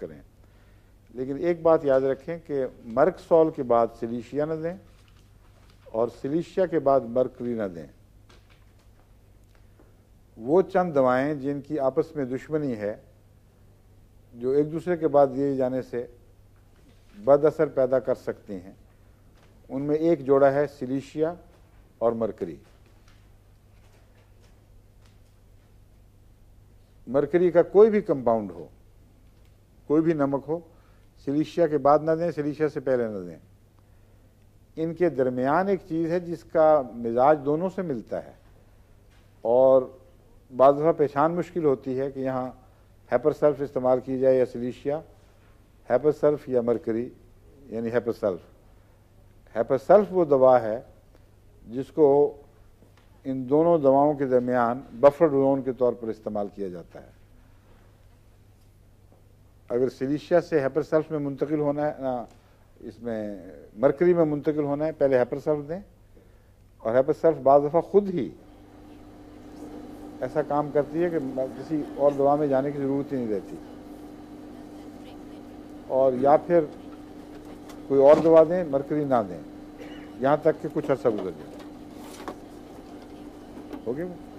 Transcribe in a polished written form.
करें। लेकिन एक बात याद रखें कि मर्कसॉल के बाद सिलीशिया न दें और सिलीशिया के बाद मर्करी न दें। वो चंद दवाएं जिनकी आपस में दुश्मनी है, जो एक दूसरे के बाद दिए जाने से बद असर पैदा कर सकती हैं, उनमें एक जोड़ा है सिलीशिया और मरकरी। मरकरी का कोई भी कंपाउंड हो, कोई भी नमक हो, सिलीशिया के बाद ना दें, सिलीशिया से पहले ना दें। इनके दरमियान एक चीज़ है जिसका मिजाज दोनों से मिलता है और बाद दफ़ा पहचान मुश्किल होती है कि यहाँ हैपरसल्फ इस्तेमाल की जाए या सिलीशिया, हैपरसल्फ या मरकरी, यानी हैपरसल्फ। हैपरसल्फ वो दवा है जिसको इन दोनों दवाओं के दरमियान बफर जोन के तौर पर इस्तेमाल किया जाता है। अगर सिलीशिया से हैपरसल्फ में मुंतकिल होना है ना, इसमें मरकरी में मुंतकिल होना है, पहले हैपरसल्फ दें। और हैपरसल्फ बाज़ दफ़ा खुद ही ऐसा काम करती है कि किसी और दवा में जाने की ज़रूरत ही नहीं रहती, और या फिर कोई और दवा दें, मरकरी ना दें, यहाँ तक कि कुछ अर्सा गुजर जाए। हो गया।